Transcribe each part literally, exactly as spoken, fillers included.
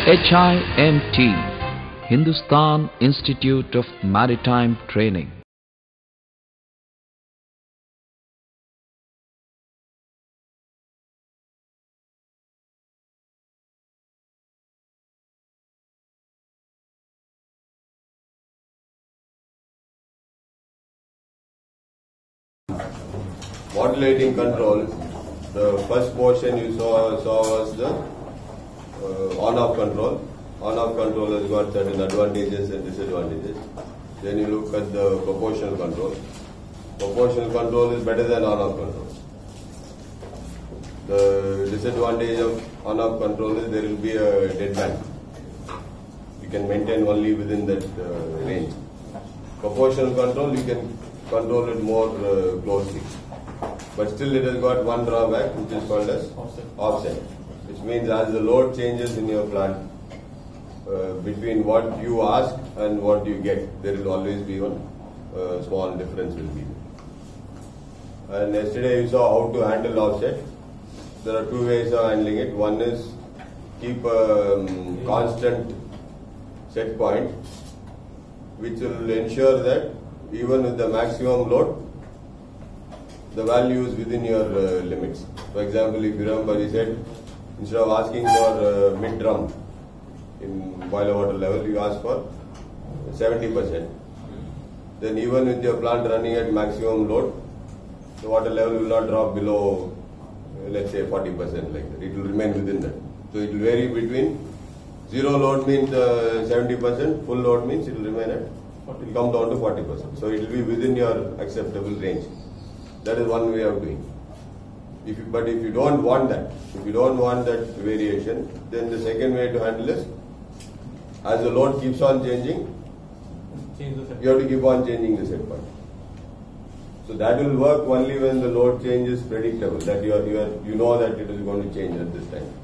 H I M T, Hindustan Institute of Maritime Training. Modulating control, the first portion you saw, saw was the uh, on-off control. On-off control has got certain advantages and disadvantages. Then you look at the proportional control. Proportional control is better than on-off control. The disadvantage of on-off control is there will be a dead band. You can maintain only within that uh, range. Proportional control, you can control it more uh, closely. But still it has got one drawback, which is called as offset. offset. Which means as the load changes in your plant, uh, between what you ask and what you get, there will always be one uh, small difference will be. And yesterday you saw how to handle offset. There are two ways of handling it. One is keep a um, constant set point, which will ensure that even with the maximum load, the value is within your uh, limits. For example, if you remember, he said instead of asking for uh, mid drum in boiler water level, you ask for seventy percent. Then even with your plant running at maximum load, the water level will not drop below, uh, let's say, forty percent like that. It will remain within that. So it will vary between zero load means uh, seventy percent, full load means it will remain at, it will come down to forty percent. So it will be within your acceptable range. That is one way of doing. If you, but if you don't want that, if you don't want that variation, then the second way to handle is, as the load keeps on changing, Change the set you have to keep on changing the set point. So that will work only when the load change is predictable, that you are, you are, you know that it is going to change at this time.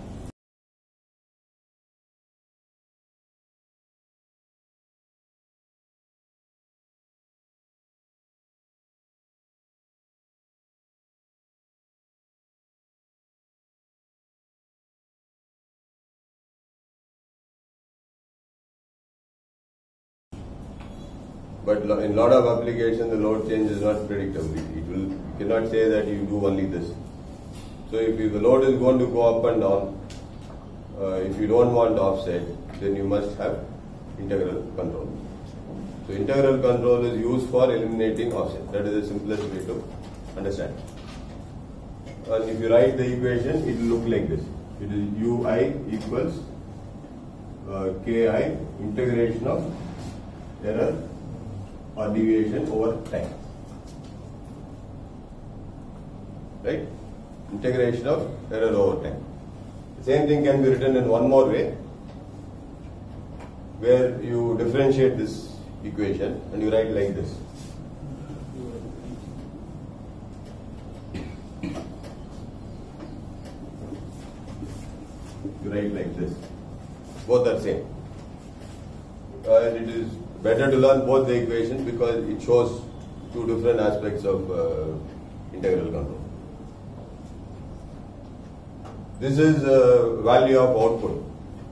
But in a lot of applications, the load change is not predictable. It will, you cannot say that you do only this. So if you, the load is going to go up and down, uh, if you don't want offset, then you must have integral control. So integral control is used for eliminating offset. That is the simplest way to understand. And if you write the equation, it will look like this. It is Ui equals uh, Ki integration of error or deviation over time. Right? Integration of error over time. The same thing can be written in one more way, where you differentiate this equation and you write like this. You write like this. Both are same. Uh, and it is better to learn both the equations because it shows two different aspects of uh, integral control. This is uh, value of output.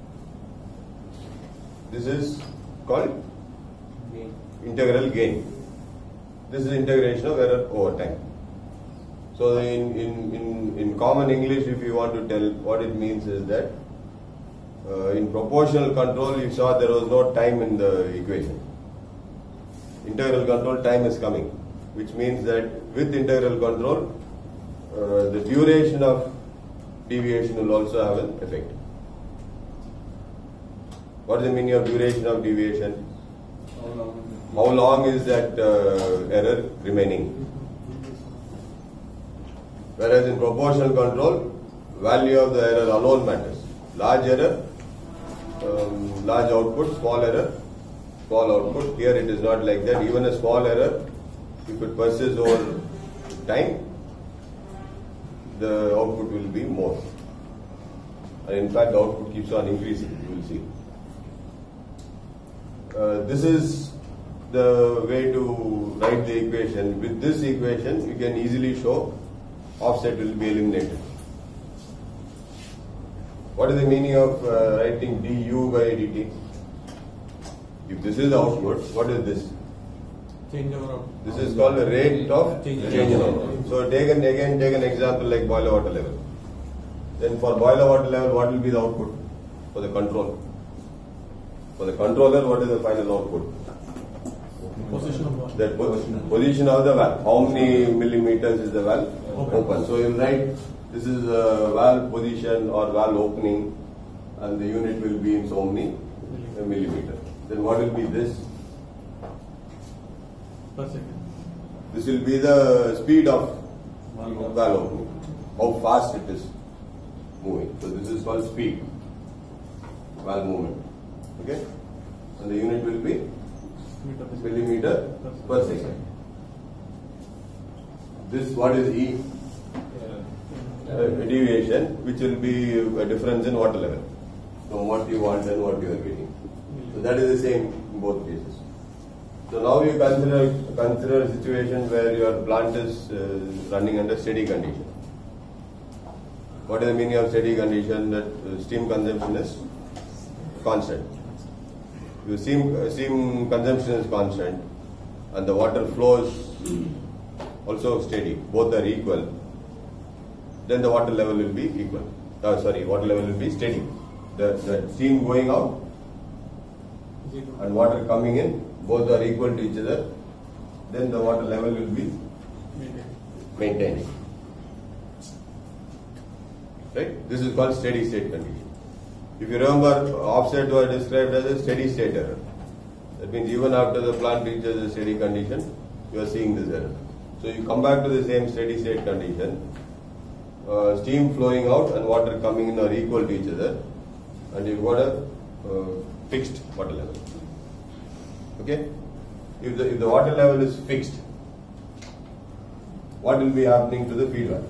This is called gain. Integral gain. This is integration of error over time. So in, in, in, in common English, if you want to tell what it means is that Uh, in proportional control, you saw there was no time in the equation. Integral control, time is coming, which means that with integral control, uh, the duration of deviation will also have an effect. What is the meaning of duration of deviation? How long, How long is that uh, error remaining? Whereas in proportional control, value of the error alone matters. Large error, Um, large output, small error, small output. Here it is not like that. Even a small error, if it persists over time, the output will be more. And in fact, the output keeps on increasing, you will see. Uh, this is the way to write the equation. With this equation, you can easily show offset will be eliminated. What is the meaning of uh, writing du by dt? If this is the output, what is this? Change over output. This is called the rate of change in output. So take an, again take an example like boiler water level. Then for boiler water level, what will be the output for the control? For the controller, what is the final output? Position of water. That po- position of the valve. How many millimeters is the valve Open. open? So you will write this is a valve position or valve opening, and the unit will be in so many uh, millimeter. Then what will be this? Per second. This will be the speed of valve opening. How fast it is moving. So this is called speed. Valve movement. Okay? And the unit will be Meter per second. millimeter per second. This what is E? Uh, deviation, which will be a difference in water level from what you want and what you are getting. So that is the same in both cases. So now you consider consider a situation where your plant is uh, running under steady condition. What is the meaning of steady condition? That uh, steam consumption is constant. If steam, uh, steam consumption is constant and the water flows also steady, both are equal, then the water level will be equal. Uh, sorry, water level will be steady. The, the steam going out and water coming in, both are equal to each other, then the water level will be maintained. Right? This is called steady state condition. If you remember, offset was described as a steady state error. That means even after the plant reaches a steady condition, you are seeing this error. So you come back to the same steady state condition. Uh, steam flowing out and water coming in are equal to each other, and you've got a uh, fixed water level. Okay? If the, if the water level is fixed, what will be happening to the feed valve?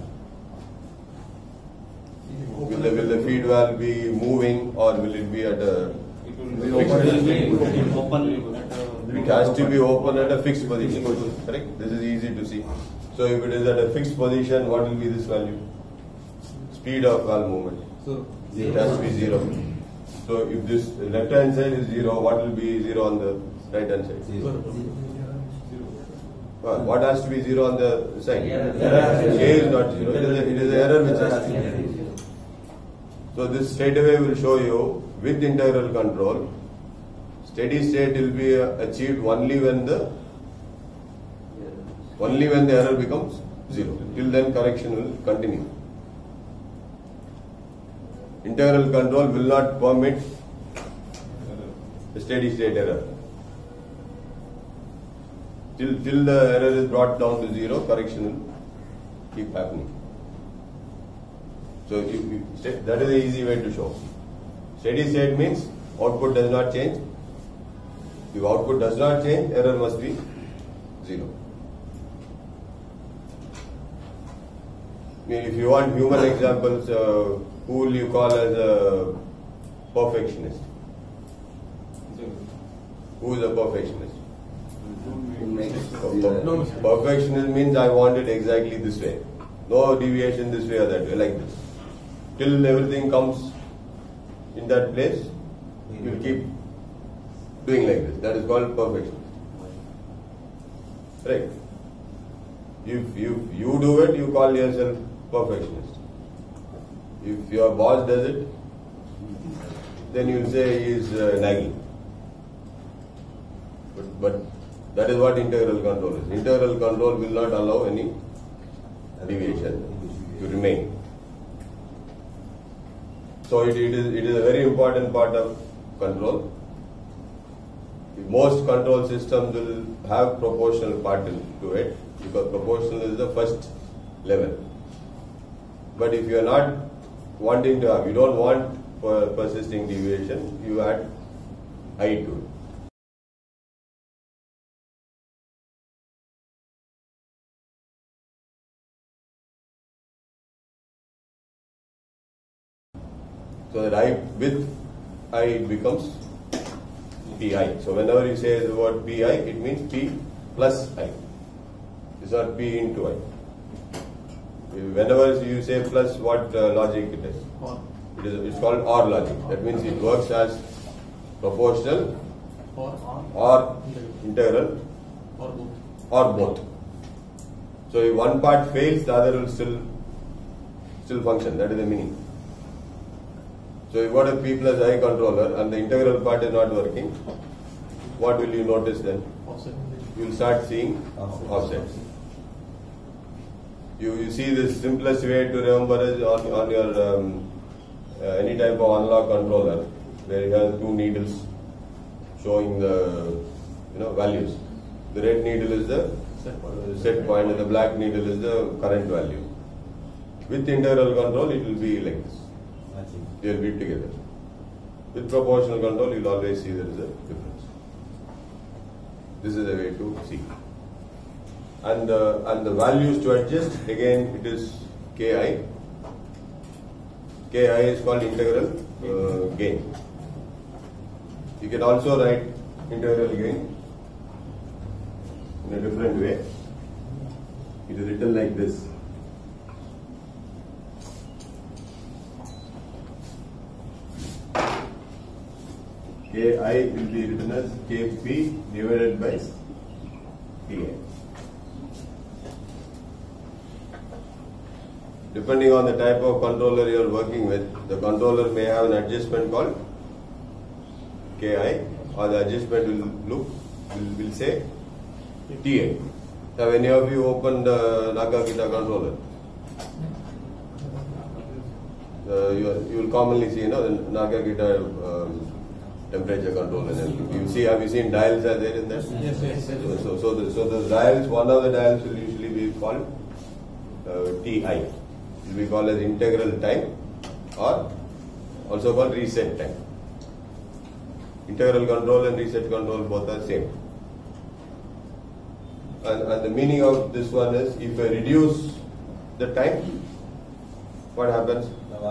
Will the, will the feed valve be moving or will it be at a fixed position? It has to be open at a fixed position. Correct? This is easy to see. So if it is at a fixed position, what will be this value? Speed of valve movement. So It has to be zero. So if this left hand side is zero, what will be zero on the right hand side? Uh, what has to be zero on the side? A is not zero. It is a, it is an error which has to be zero. So this straight away will show you with integral control, steady state will be uh, achieved only when the only when the error becomes zero. Till then correction will continue. Integral control will not permit a steady state error. Till, till the error is brought down to zero, correction will keep happening. So if you, that is the easy way to show. Steady state means output does not change. If output does not change, error must be zero. If you want human examples, uh, who will you call as a perfectionist? Who is a perfectionist? No, Perfectionist means I want it exactly this way. No deviation this way or that way, like this. Till everything comes in that place, you will keep doing like this. That is called perfection. Right? If you, you do it, you call yourself perfectionist. If your boss does it, then you will say he is uh, nagging. But, but that is what integral control is. Integral control will not allow any deviation to remain. So it, it is it is a very important part of control. Most control systems will have proportional part to it because proportional is the first level. But if you are not wanting to have, you don't want per persisting deviation, you add I to it. So that I with I becomes Pi. So whenever you say the word Pi, it means P plus I. It's not P into I. Whenever you say plus, what uh, logic it is? Or. It is, it's called OR logic. That means it works as proportional Or or integral or both. or both. So if one part fails, the other will still still function. That is the meaning. So if you got a P plus I controller and the integral part is not working, what will you notice then? Offset. You will start seeing offsets. You, you see the simplest way to remember is on, on your um, uh, any type of analog controller where you have two needles showing the you know values. The red needle is the uh, set point and the black needle is the current value. With integral control it will be like this. They will be together. With proportional control you will always see there is a difference. This is the way to see. And uh, and the values to adjust, again it is Ki. Ki is called integral uh, gain. You can also write integral gain in a different way. It is written like this. Ki will be written as Kp divided by Ti. Depending on the type of controller you are working with, the controller may have an adjustment called Ki, or the adjustment will look will, will say Ti. Have any of you opened the Nakakita controller? Uh, you, you will commonly see, you know, the Nakakita um, temperature control and everything. You see, have you seen dials are there in that? Yes, yes, yes. So, so, so, the, so the dials, one of the dials will usually be called uh, Ti. It will be called as integral time or also called reset time. Integral control and reset control both are same. And, and the meaning of this one is, if I reduce the time, what happens?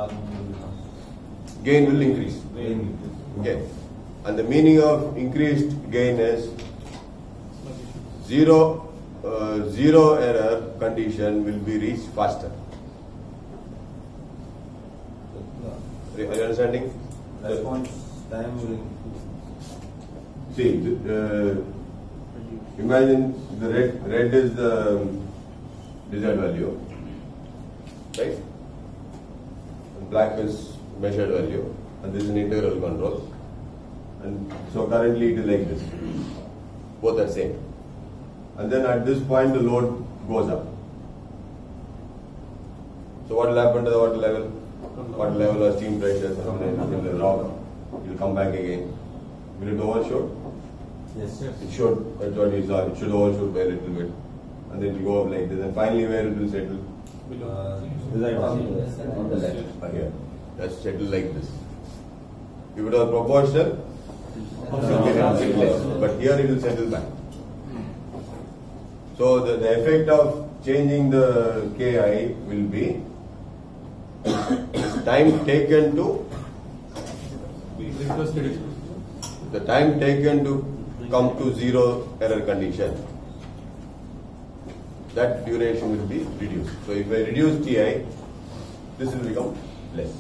Gain will increase. Okay. And the meaning of increased gain is zero, uh, zero error condition will be reached faster. Are you understanding? Response time will increase. See, uh, imagine the red, red is the desired value, right? And black is measured value, and this is an integral control. And so currently it is like this. Both are same. And then at this point the load goes up. So what will happen to the water level? What level of steam pressure? It will drop. It will come back again. Will it overshoot? Yes, yes. It should. That's what we saw. It should overshoot by a little bit. And then it will go up like this. And finally where it will settle? Uh, on the left. Here. That's settled like this. If it was proportional, but here it will settle back. So the, the effect of changing the Ki will be time taken to the time taken to come to zero error condition. That duration will be reduced. So if I reduce Ti, this will become less.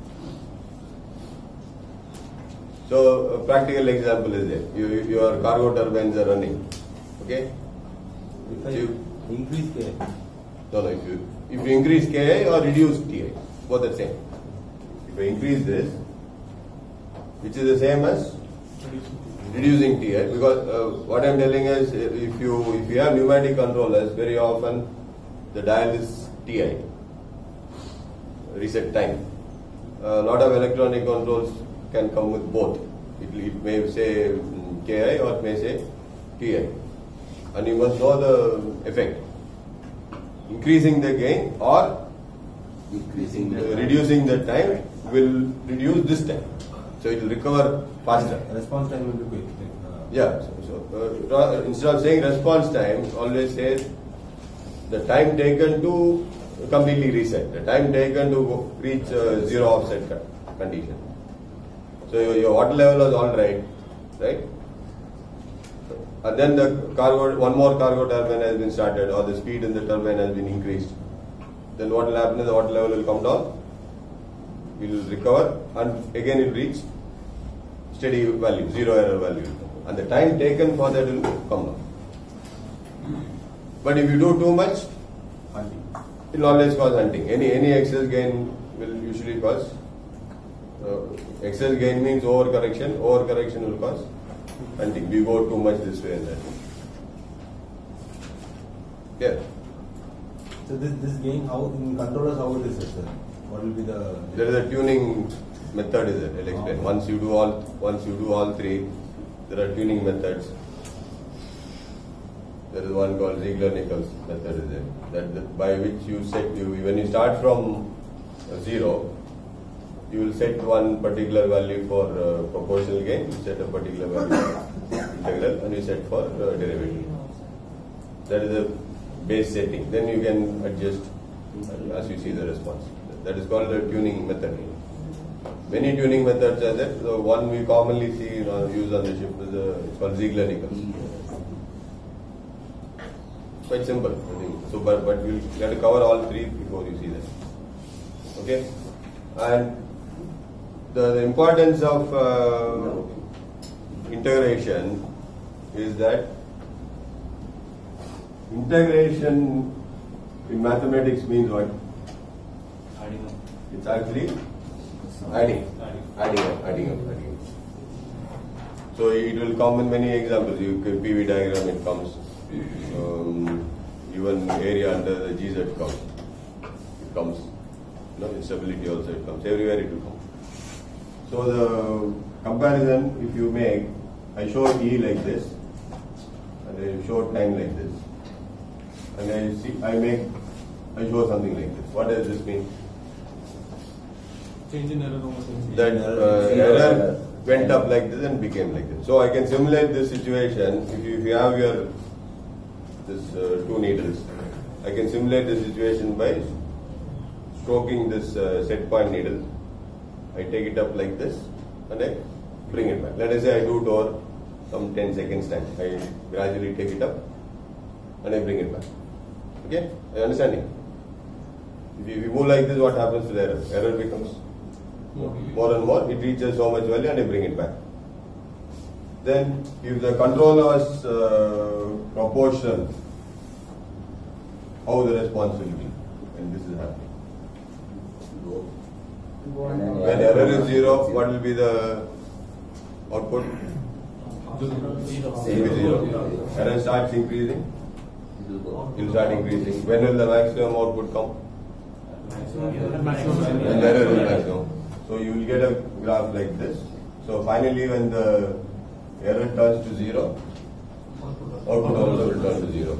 So a practical example is there. You, your cargo turbines are running. Okay? If I You- increase K, No, no, if you, if you increase Ki or reduce Ti, both the same. If you increase this, which is the same as reducing Ti, because uh, what I am telling is, if you if you have pneumatic controllers, very often the dial is Ti, reset time. A lot of electronic controls can come with both. It, it may say mm, Ki or it may say Ti, and you must know the effect. Increasing the gain or increasing uh, the reducing the time will reduce this time, so it will recover faster. response time will be quick. Uh, Yeah, so, so uh, instead of saying response time, always say the time taken to completely reset, the time taken to go reach uh, zero offset co- condition. So your, your water level was all right, right? And then the cargo, one more cargo turbine has been started, or the speed in the turbine has been increased. Then what will happen is the water level will come down. will recover and again it will reach steady value, zero error value. And the time taken for that will come down. But if you do too much, it will always cause hunting. Any any excess gain will usually cause. Uh, excess gain means overcorrection. Overcorrection will cause hunting. We go too much this way and that way. Yeah. So this this gain, how in controllers, how it is, sir? What will be the? There is a tuning method. Is it? I'll explain. Okay. Once you do all, once you do all three, there are tuning methods. There is one called Ziegler-Nichols method. Is it? That, that by which you set you when you start from zero, you will set one particular value for uh, proportional gain. You set a particular value for integral, and you set for uh, derivative. That is the base setting. Then you can adjust as you see the response. That is called the tuning method. Many tuning methods are there. The one we commonly see you know, used on the ship is uh, it's called Ziegler-Nichols. Quite simple, I think. So, but but we'll have to cover all three before you see that. Okay, and the, the importance of uh, integration is that integration in mathematics means what? Adding up. It's actually adding, adding up, adding up, adding up. So it will come in many examples. You can P V diagram, it comes. Um, even area under the G Z comes. It comes. You know, instability also it comes. Everywhere it will come. So the comparison, if you make, I show E like this, and I show time like this, and I see, I make, I show something like this. What does this mean? Change in error over change. That uh, error went up like this and became like this. So I can simulate this situation. If you, if you have your this uh, two needles, I can simulate the situation by stroking this uh, set point needle. I take it up like this and I bring it back. Let us say I do it over some ten seconds time. I gradually take it up and I bring it back. Okay? Are you understanding? If you, if you move like this, what happens to the error? Error becomes more and more. It reaches so much value and I bring it back. Then, if the controller is uh, proportional, how the response will be when this is happening? When error is zero, what will be the output? It will be zero. Error starts increasing. It will start increasing. When will the maximum output come? When the error is maximum. So you will get a graph like this. So finally, when the error turns to zero, output also will turn to zero.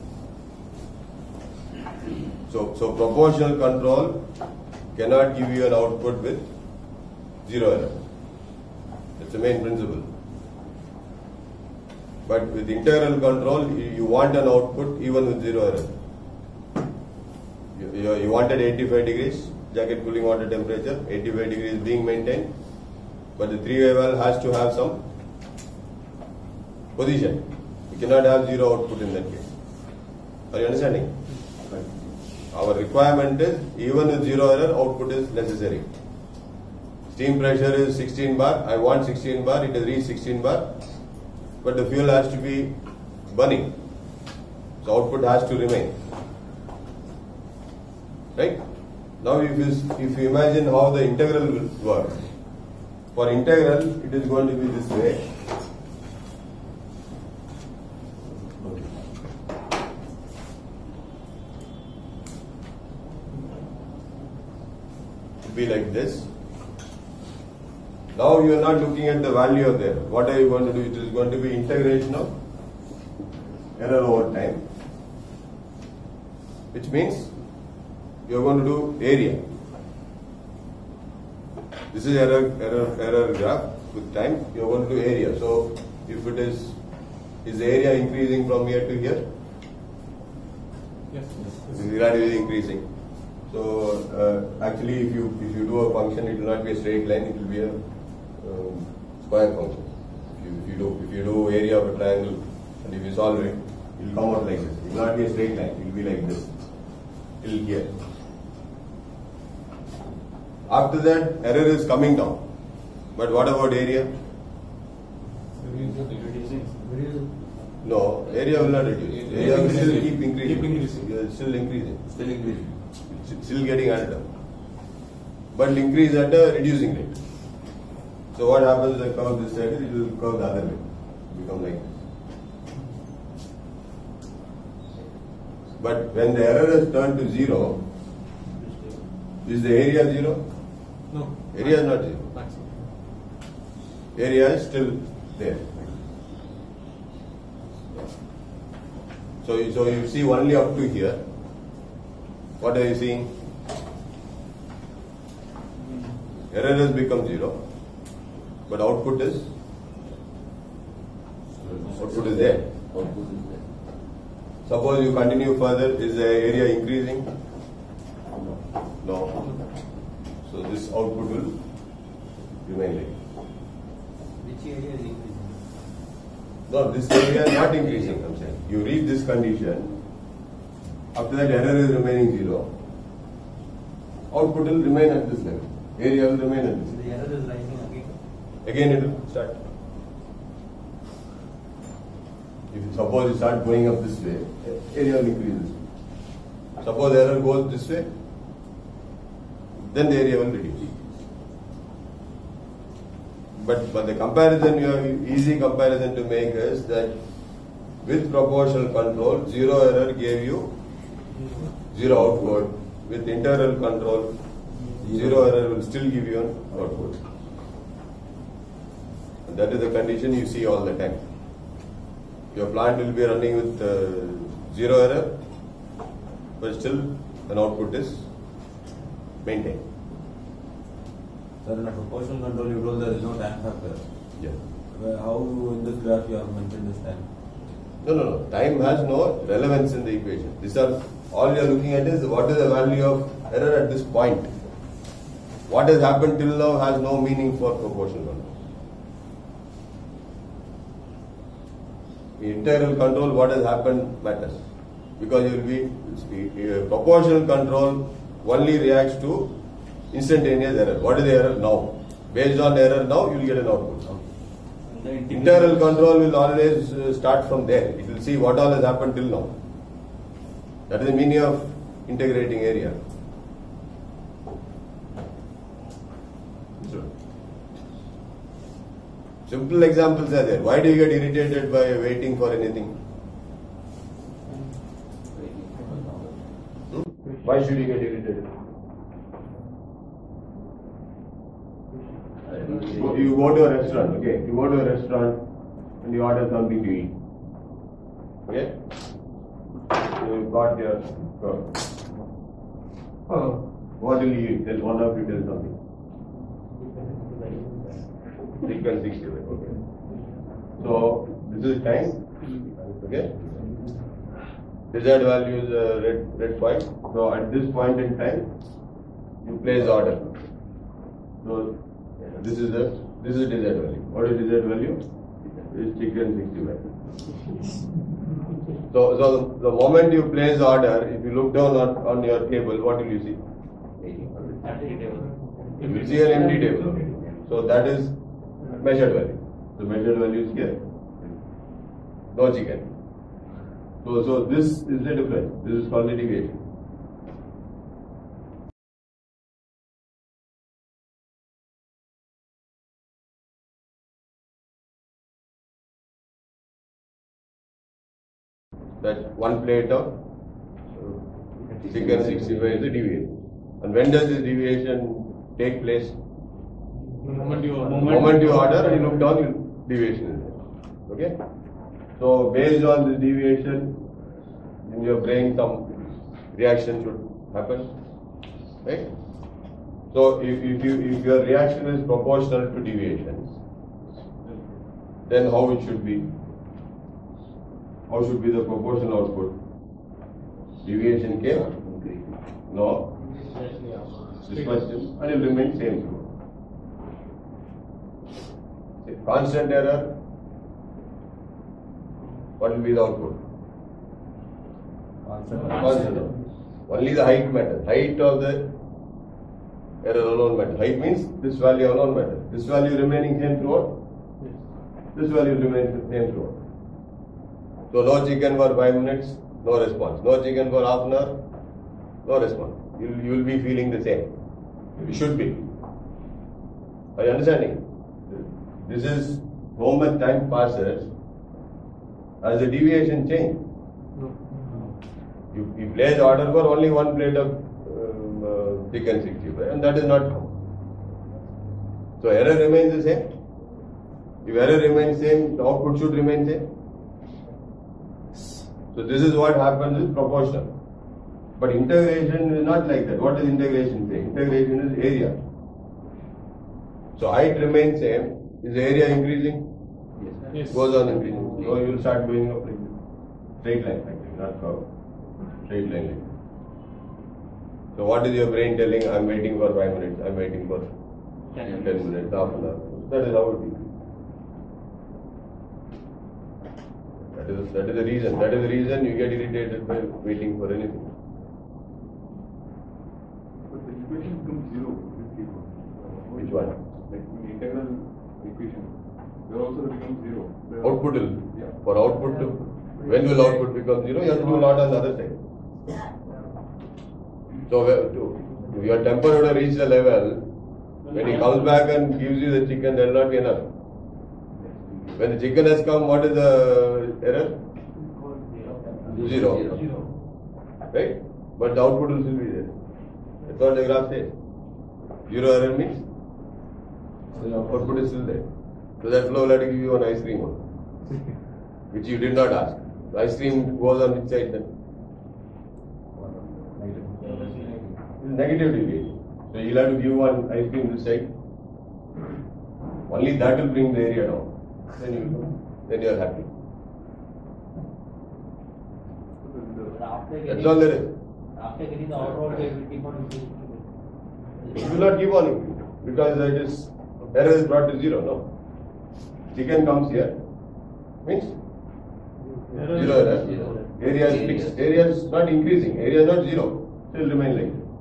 So, so proportional control cannot give you an output with zero error. That's the main principle. But with integral control, you, you want an output even with zero error. You, you, you wanted eighty-five degrees, jacket cooling water temperature, eighty-five degrees being maintained, but the three-way valve has to have some position. You cannot have zero output in that case. Are you understanding? Our requirement is even with zero error, output is necessary. Steam pressure is sixteen bar. I want sixteen bar. It has reached sixteen bar, but the fuel has to be burning. So output has to remain. Right? Now, if you if you imagine how the integral will work, for integral it is going to be this way. Be like this. Now you are not looking at the value of the error. What are you going to do? It is going to be integration of error over time, which means you are going to do area. This is error error error graph with time. You are going to do area. So if it is is the area increasing from here to here? Yes. It is gradually increasing. So uh, actually, if you if you do a function, it will not be a straight line. It will be a um, square function. If you, if you do if you do area of a triangle, and if you solve it, it will come out like this. It will not be a straight line. It will be like this till here. After that, error is coming down. But what about area? Reducing. No, area will not reduce. Area will still keep increasing. Keep increasing. Yeah, still increasing. Still increasing. It's still getting added up. But will increase at a reducing rate. So what happens when the curve this side, it will curve the other way. Become like this. But when the error is turned to zero, is the area zero? No. Area is not zero. Maximum. Area is still there. So, you- so you see only up to here. What are you seeing? Error has become zero, but output is output is there. Suppose you continue further, is the area increasing? No. So this output will remain like. Which area is increasing? No, this area is not increasing, I'm saying. You reach this condition, after that error is remaining zero, output will remain at this level. Area will remain at this level. The error is rising again. Again it will start. If you suppose you start going up this way, area will increase this way. Suppose error goes this way, then the area will reduce. But, but the comparison, you have easy comparison to make is that with proportional control, zero error gave you zero output. With internal control, zero error will still give you an output. And that is the condition you see all the time. Your plant will be running with uh, zero error, but still an output is maintained. Sir, in a proportional control, you told there is no time factor. Yeah. Well, how in this graph you have mentioned this time? No, no, no. Time has no relevance in the equation. These are all you are looking at is what is the value of error at this point. What has happened till now has no meaning for proportional control. In internal control, what has happened matters, because you will be uh, proportional control only reacts to instantaneous error. What is the error now? Based on error now, you will get an output. Internal control will always uh, start from there. It will see what all has happened till now. That is the meaning of integrating area. Simple examples are there. Why do you get irritated by waiting for anything? Hmm? Why should you get irritated? You go to a restaurant, okay? You go to a restaurant and you order something to eat. Okay? So you got your cup. What will you eat? Tell one of you tell something. Chicken sixty, okay. So this is time. Okay? Desired value is a red red point. So at this point in time, you place order. So this is the this is desired value. What is desired value? Is chicken sixty-five. So so the moment you place order, if you look down on, on your table, what will you see? You will see an empty table. So that is measured value. The measured value is here. No chicken. So so this is the difference. This is called the deviation. That one plate of chicken sixty-five is the deviation. And when does this deviation take place? The moment you The moment you order, you look down, you deviation is there. Okay? So based on this deviation, in your brain some reaction should happen. Right? So if, if you if your reaction is proportional to deviations, then how it should be? How should be the proportional output? Deviation came? No. This question, and it will remain same. Say, constant error, what will be the output? Constant. Constant. Only the height matters. Height of the error alone matters. Height means this value alone matters. This value remaining same throughout. This value remains the same throughout. So no chicken for five minutes, no response. No chicken for half an hour, no response. You you will be feeling the same. You should be. Are you understanding? This is how much time passes as the deviation change. You, you place order for only one plate of um, uh, chicken sixty-five, and that is not come. So error remains the same. If error remains same, the output should remain same. So this is what happens with proportional. But integration is not like that. What is integration saying? Integration is area. So height remains same. Is the area increasing? Yes. Goes on increasing. So you will start going up like this. Straight line, actually, not curve. Straight line like this. So what is your brain telling? I am waiting for five minutes. I am waiting for ten minutes, half an hour. That is how it is. That is, that is the reason. That is the reason you get irritated by waiting for anything. But the equation becomes zero in this case. Which one? Like in the integral equation, there also becomes zero. The Output will. Yeah. For output to, when will output become zero? You have to do a lot on the other side. So where- to, if your temper would have reached a level, when he comes back and gives you the chicken, there will not be enough. When the chicken has come, what is the error? Zero. Right? But the output will still be there. That's what the graph says. Zero error means output is still there. So that flow will have to give you an ice cream one, which you did not ask. The ice cream goes on which side then? Negative deviation. So you'll have to give one ice cream this side. Only that will bring the area down. Then you then you are happy. After That's getting, all there is. after getting the order, they will keep on increasing. It will not keep on increasing because it is error is brought to zero. No. Chicken comes here. Means Error zero error. Area is fixed. Area is not increasing. Area is not zero. Still remain like this.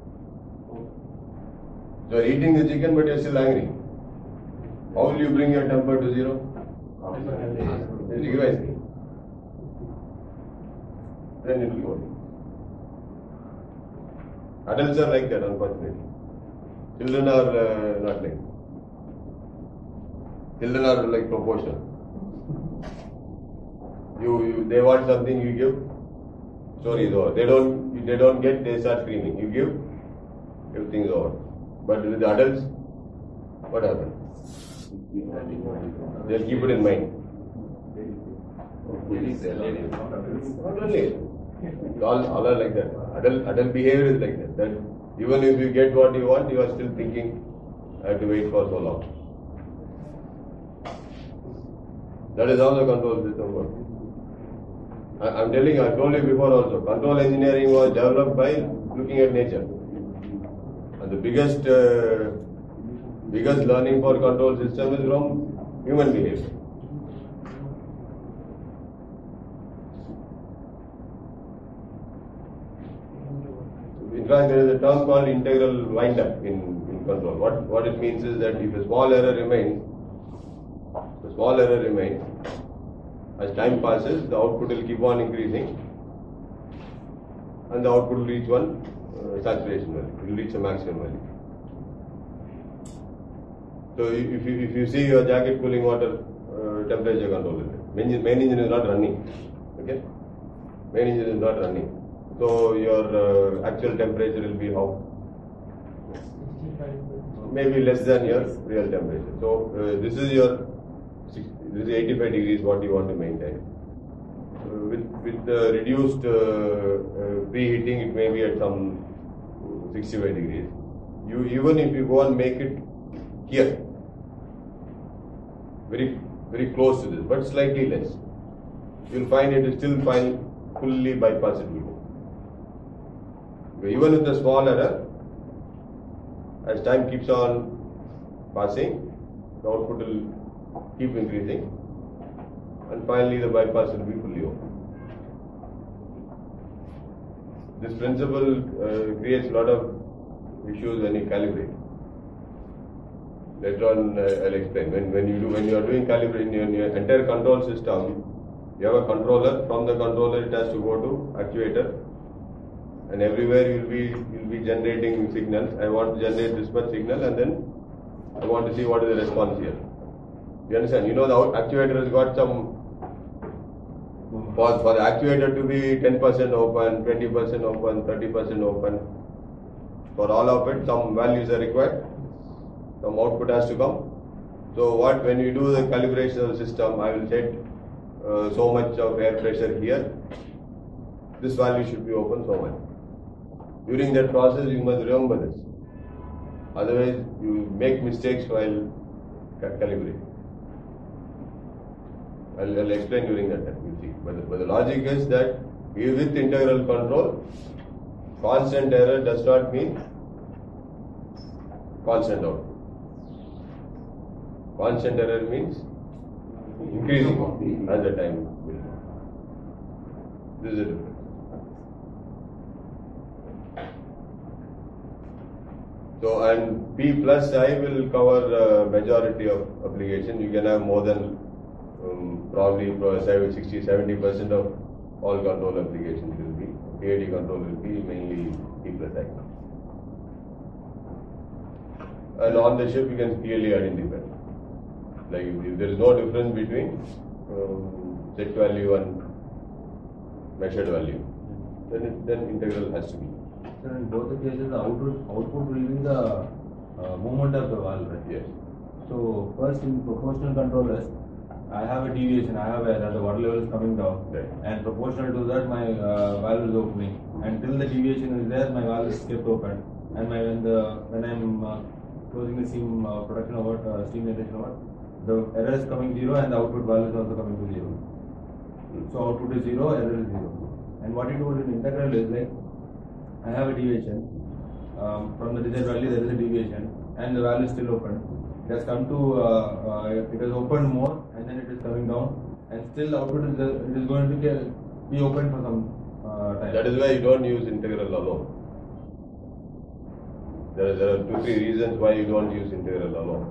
You are eating the chicken but you are still angry. How will you bring your temper to zero? Then you give ice cream. Then it will go. Adults are like that, unfortunately. Children are uh, not like that. Children are like proportional. You, you, they want something, you give. Story is over. They don't, they don't get, they start screaming. You give, everything is over. But with the adults, what happens? They'll keep it in mind. Not only. All, all are like that. Adult, adult behavior is like that. That even if you get what you want, you are still thinking, I have to wait for so long. That is how the control system works. I am telling you, I told you before also, control engineering was developed by looking at nature. And the biggest, uh, biggest learning for control system is from human behavior. In fact, there is a term called integral wind-up in, in control. What, what it means is that if a small error remains, the small error remains, as time passes, the output will keep on increasing and the output will reach one uh, saturation value, it will reach a maximum value. So if you, if you see your jacket cooling water uh, temperature control, main, main engine is not running, okay? Main engine is not running. So your uh, actual temperature will be how? Maybe less than your real temperature. So uh, this is your this is eighty-five degrees what you want to maintain. Uh, with with uh, reduced uh, uh, preheating, it may be at some sixty-five degrees. You even if you go and make it here, very very close to this, but slightly less, you will find it is still fine, fully bypassable. Even with the small error, as time keeps on passing, the output will keep increasing and finally the bypass will be fully open. This principle uh, creates a lot of issues when you calibrate. Later on, uh, I'll explain. When when you do when you are doing calibration in your entire control system, you have a controller. From the controller, it has to go to actuator, and everywhere you'll be you'll be generating signals. I want to generate this much signal, and then I want to see what is the response here. You understand? You know the actuator has got some. For, for the actuator to be ten percent open, twenty percent open, thirty percent open, for all of it some values are required, some output has to come. So what, when you do the calibration of the system, I will set uh, so much of air pressure here, this value should be open so much. During that process you must remember this, otherwise you make mistakes while calibrating. I'll, I'll explain during that time, you see. But the, but the logic is that with integral control, constant error does not mean constant output. Constant error means increasing as the time will go. This is the difference. So, and P plus I will cover uh, majority of application. You can have more than Um, probably sixty to seventy percent of all control applications will be, P I D control will be mainly P plus I. And on the ship you can clearly identify. Like if there is no difference between um, set value and measured value, then, it, then integral has to be. So in both the cases, the output, output will be the uh, movement of the valve, right? Yes. So first in proportional controllers, I have a deviation, I have a error, the water level is coming down, Right. and proportional to that my uh, valve is opening. Until the deviation is there, my valve is kept open, and my when the when I'm uh, closing the steam uh, production of what uh, steam generation of what, the error is coming zero, and the output valve is also coming to zero. So output is zero, error is zero. And what you do in integral is like I have a deviation um, from the desired value, there is a deviation, and the valve is still open. It has come to, uh, uh, it has opened more, and then it is coming down, and still output is, uh, it is going to get, be open for some uh, time. That is why you don't use integral alone. There are, there are two, three reasons why you don't use integral alone.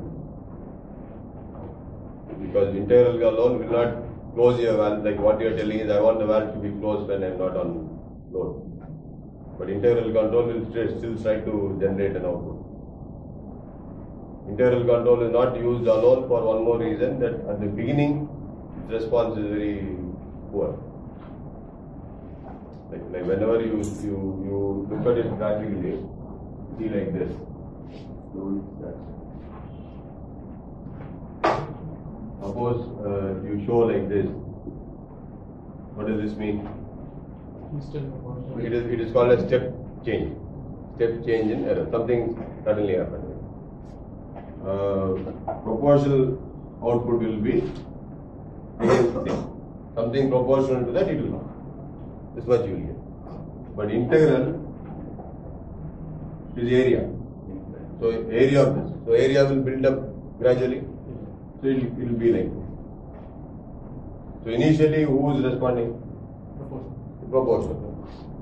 Because integral alone will not close your valve, like what you are telling is I want the valve to be closed when I am not on load. But integral control will still try to generate an output. Integral control is not used alone for one more reason, that at the beginning its response is very poor. Like, like whenever you, you, you look at it graphically, see like this. Suppose uh, you show like this. What does this mean? It is, it is called a step change. Step change in error. Something suddenly happened. Uh, proportional output will be something proportional to that it will not. This much you will get. But integral is area. So area of this. So area will build up gradually. So it will, it will be like this. So initially who is responding? Proportional.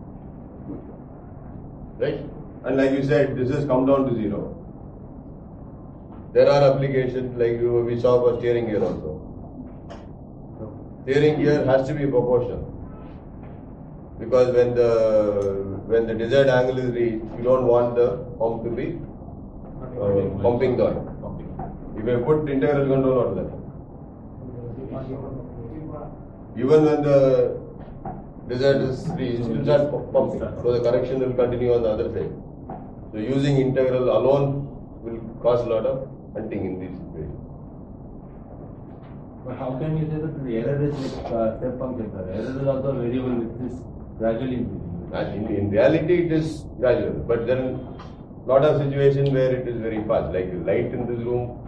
Right? And like you said, this has come down to zero. There are applications like we saw for steering gear also. Steering gear has to be proportional, because when the when the desired angle is reached, you don't want the pump to be uh, pumping the oil. If you put integral control on that, even when the desired is reached, it will start pumping. So the correction will continue on the other side. So using integral alone will cause a lot of hunting in this situation. But how can you say that the error is like uh, step function? Error is also a variable which is gradually increasing. And in, in reality it is gradual, but then lot of situations where it is very fast, like light in this room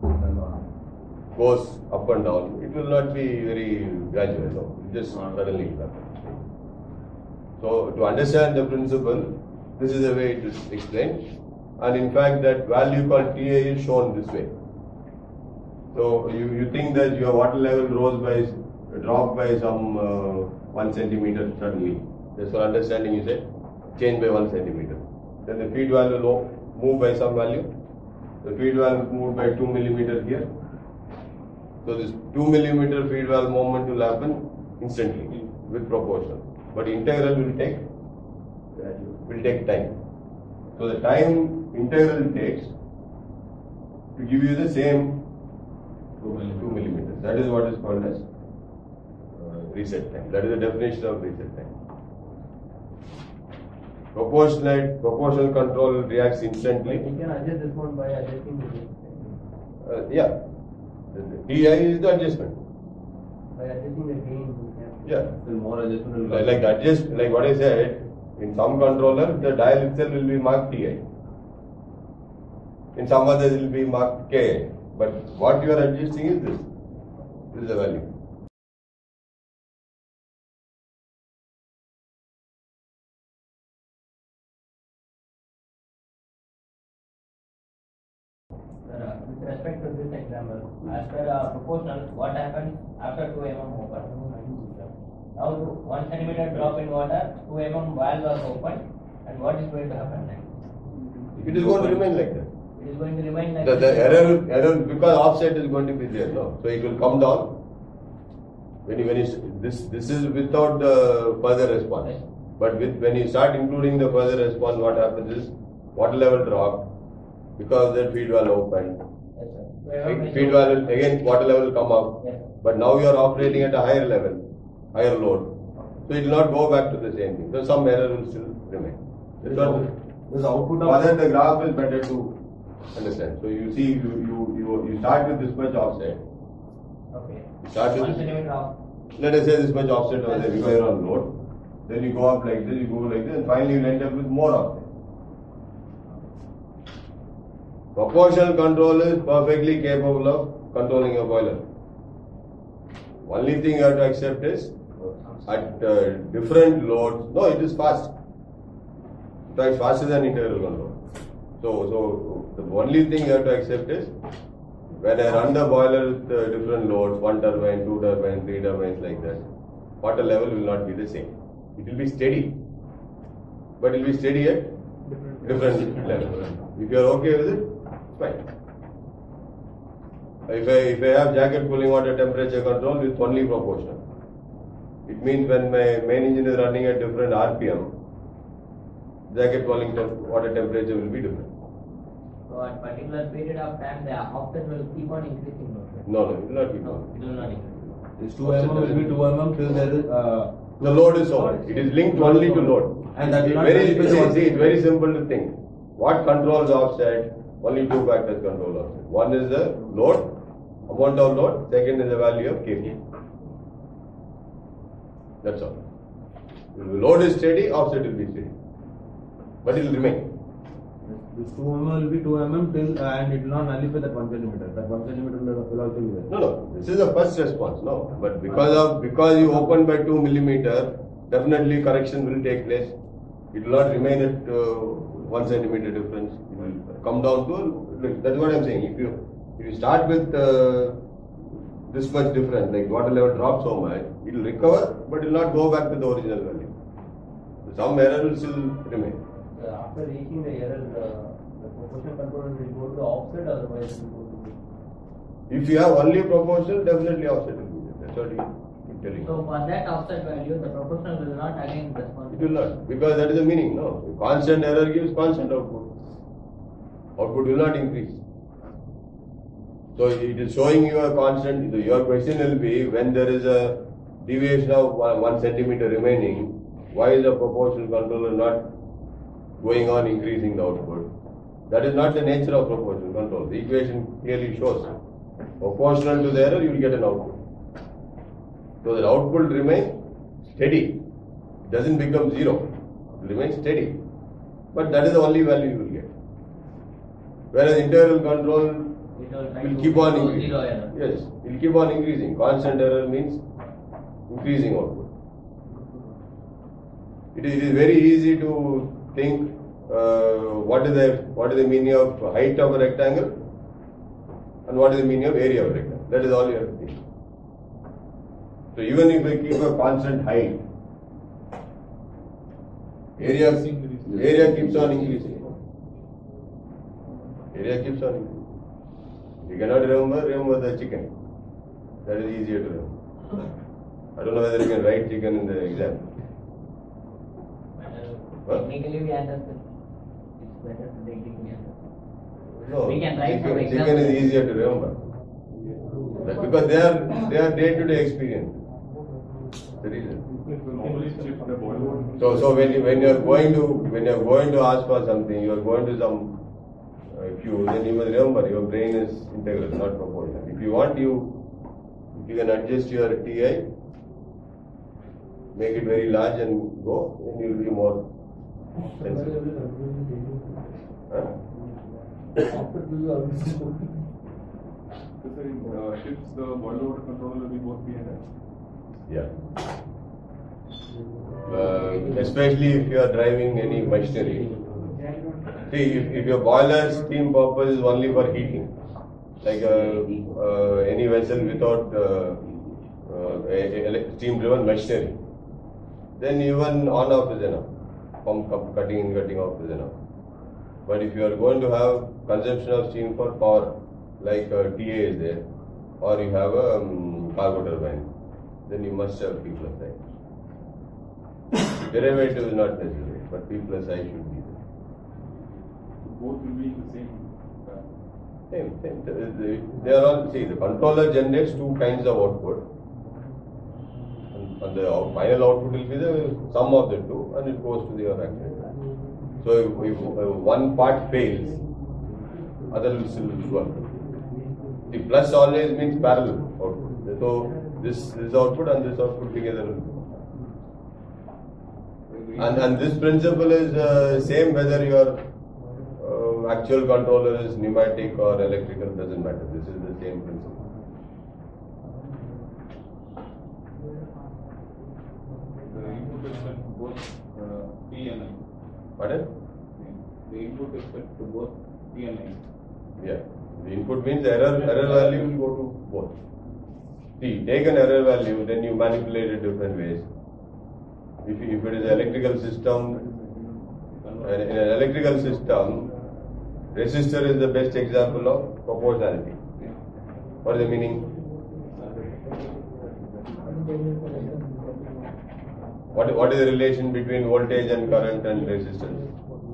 goes up and down. It will not be very gradual, no. It just suddenly happens. So to understand the principle, this is the way it is explained. And in fact, that value called T A is shown this way. So you, you think that your water level rose by, dropped by some uh, one centimeter suddenly. Just for understanding, you say change by one centimeter. then the feed valve will move by some value. The feed valve moved by two millimeter here. So this two millimeter feed valve movement will happen instantly with proportion. But integral will take will take time. So the time integral takes to give you the same two millimeters. That is what is called as uh, reset time. That is the definition of reset time. Proportionate, proportional control reacts instantly. You can adjust this one by adjusting the gain. Uh, yeah. The T I is the adjustment. By adjusting the gain, you can. Yeah. Still more adjustment will Like, like adjust, like what I said, in some controller, the dial itself will be marked T I. In some others, it will be marked K I. But what you are adjusting is this. This is the value. Uh, with respect to this example, as per uh, proportional, what happens after two millimeter open? Now, the one centimeter drop in water, two millimeter valve was open, and what is going to happen next? It is going to remain like that. It is going to remain like The, the this. error, error, because offset is going to be there, no? So it will come down. When you, when you, this, this is without the further response. Yes. But with, when you start including the further response, what happens is water level drop because the feed valve opened. Yes, sir. two millimeter Feed valve will, again water level will come up. Yes. But now you are operating at a higher level, higher load. So it will not go back to the same thing. So some error will still remain. That's what this output of Further, the graph is better to understand. So you see, you you you, you start with this much offset. Okay. You start with One this, centimeter off. let us say this much offset over there because you are on load. Then you go up like this, you go like this, and finally you end up with more offset. Proportional control is perfectly capable of controlling a boiler. Only thing you have to accept is at uh, different loads. No, it is fast. In fact, faster than integral control. So, so the only thing you have to accept is when I run the boiler with uh, different loads, one turbine, two turbines, three turbines like that, water level will not be the same. It will be steady, but it will be steady at different level. If you are okay with it, fine. If I, if I have jacket cooling water temperature control with only proportional, it means when my main engine is running at different R P M, jacket cooling temp water temperature will be different. So at particular period of time, the offset will keep on increasing. No, no, it will not be No, more. it will not increase. this two millimeter will be two millimeter till there is uh, The load is over. It is linked only to load. and that will not Very, benefit see, the- see, it's very simple to think. What controls offset? Only two factors control offset. One is the load, amount of load. Second is the value of K P. That's all. If the load is steady, offset will be steady. But it will remain. This two millimeter will be two millimeter till uh, and it will not nullify that one centimeter. That one centimeter will, will also be there. No, no. This is the first response. No. But because of because you open by two millimeter, definitely correction will take place. It will not remain at uh, one centimeter difference. It will come down to. Look, that's what I'm saying. If you if you start with uh, this much difference, like water level drops so much, it will recover, but it will not go back to the original value. So some error will still remain. Uh, after reaching the error, the, the proportional controller will go to offset, otherwise it will go to. If you have only proportional, definitely offset will be there. That's what you keep telling. So for that offset value, the proportional will not again respond. It will not, because that is the meaning, no? Constant error gives constant output. Output will not increase. So it is showing you a constant, your question will be, when there is a deviation of one, one centimeter remaining, why is the proportional controller not going on increasing the output? That is not the nature of proportional control. The equation clearly shows. Proportional to the error, you will get an output. So the output remains steady. It doesn't become zero. It remains steady. But that is the only value you will get. Whereas integral control It will try will to keep on go increasing. zero error. Yes, it will keep on increasing. Constant error means increasing output. It is, it is very easy to think uh, what is the what is the meaning of height of a rectangle and what is the meaning of area of a rectangle. That is all you have to think. So even if I keep a constant height, area area keeps on increasing. Area keeps on increasing. You cannot remember, remember the chicken. That is easier to remember. I don't know whether you can write chicken in the exam. Huh? Technically we understand. It's better to technically understand. No, We can write for chicken, example. chicken is easier to remember. That's because they are they are day-to-day experience. The reason. Normally shift the boiler. So so when you when you are going to when you are going to ask for something, you are going to some uh, queue, then you must remember your brain is integral, not proportional. If you want, you if you can adjust your T I, make it very large and go, then you will be more sensitive. Huh? So sir, in uh, shifts, the boiler water controller will be both P and S. Yeah. Uh, especially if you are driving any machinery. See, if, if your boiler steam purpose is only for heating, like uh, uh, any vessel without uh, uh, steam driven machinery, then even on off is enough. Pump cutting in, cutting off is enough. But if you are going to have consumption of steam for power, like uh, T A is there, or you have a um, cargo turbine, then you must have P plus I. Derivative is not necessary, but P plus I should be there. Both will be the same. Uh, Same, same. They- They are all, see, the controller generates two kinds of output. And and the out- final output will be the sum of the two, and it goes to the other actuator. So if, if uh, one part fails, other will still work. The plus always means parallel output. So this this output and this output together will go. And, and this principle is uh, same whether your uh, actual controller is pneumatic or electrical, doesn't matter. This is the same principle. The input is set to both uh, P and I. Pardon? The input is set to both P and I. Yeah. The input means error, error value will go to both. See, take an error value, then you manipulate it different ways. If, if it is an electrical system, in an electrical system, resistor is the best example of proportionality. What is the meaning? What, what is the relation between voltage and current and resistance?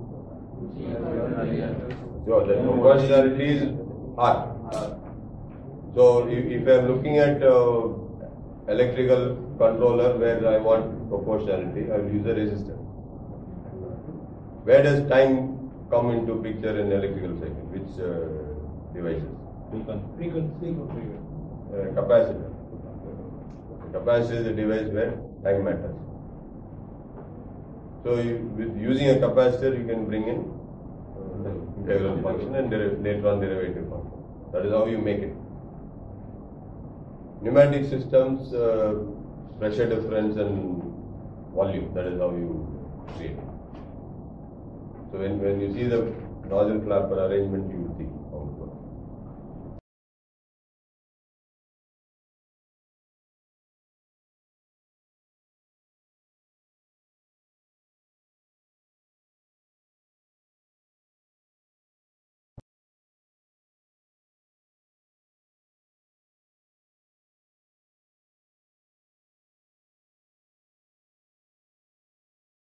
So the proportionality is R. So if, if I am looking at uh, electrical controller where I want proportionality, I will use a resistor. Where does time come into picture in electrical cycle? Which uh, devices? Uh, capacitor. Capacitor is a device where time matters. So you, with using a capacitor, you can bring in uh, integral function and deriv later on derivative function. That is how you make it. Pneumatic systems, uh, pressure difference and volume, that is how you create it. So when, when you see the nozzle flapper arrangement, you will see.